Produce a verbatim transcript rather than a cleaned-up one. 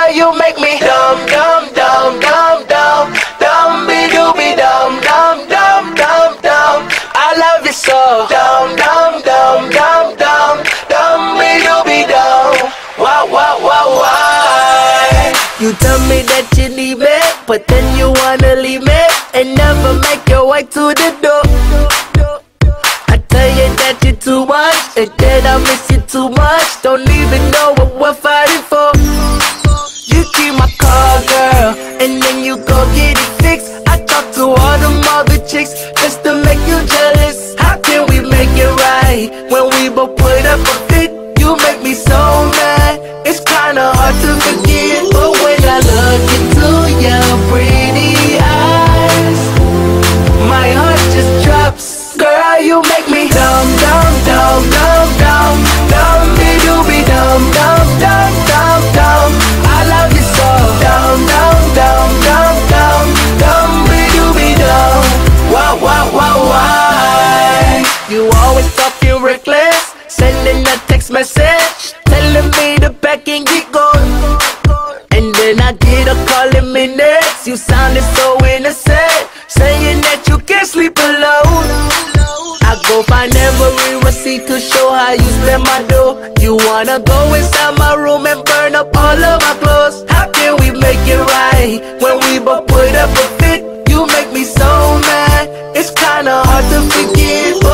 Girl, you make me dumb, dumb, dumb, dumb, dumb, dumb, be dooby, dumb, dumb, dumb, dumb, dumb. I love you so. Dumb, dumb, dumb, dumb, dumb, dumb, be dooby, dumb. Wow, wow, wow, why? You tell me that you need me, but then you wanna leave me and never make your way to the door. I tell you that you're too much, and that I miss you too much. Don't even know what we're fighting for. You keep my car, girl, and then you go get it fixed. I talk to all them other chicks just to make you jealous. How can we make it right when we both put up a fit? You make me so mad, it's kinda hard to forget. But when I look into your pretty eyes, my heart just drops. Girl, you make me dumb, dumb, dumb, dumb, dumb, dumb, be dooby, dumb, dumb, dumb, dumb, dumb. I love you so. Dumb, dumb, dumb, dumb, dumb, dumb, be dooby, dumb. Wow, wow, wow, why? You always talking reckless, sending a text message, telling me to back and get going. And then I get a call in minutes. You sounded so innocent, saying that you can't sleep alone. I go find every receipt to show how you spend my dough. You wanna go inside my room and burn up all of my clothes. How can we make it right when we both put up a fit? You make me so mad, it's kinda hard to forget.